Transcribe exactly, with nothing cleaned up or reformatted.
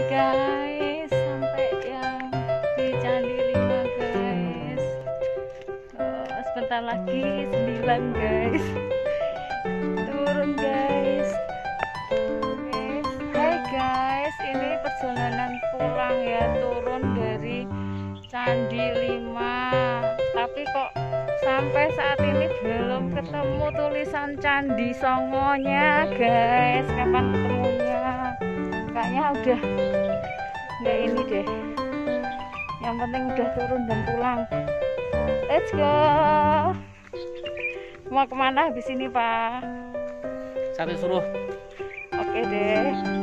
guys, sampai yang di Candi lima guys. Oh, sebentar lagi sembilan guys. Turun guys. Guys, hai guys, ini perjalanan pulang ya, turun dari Candi lima. Tapi kok sampai saat ini belum ketemu tulisan Candi Songonya guys. Kapan ketemunya? Kayaknya udah nggak ini deh. Yang penting udah turun dan pulang. Let's go. Mau kemana habis ini Pak? Cari suruh. Oke deh.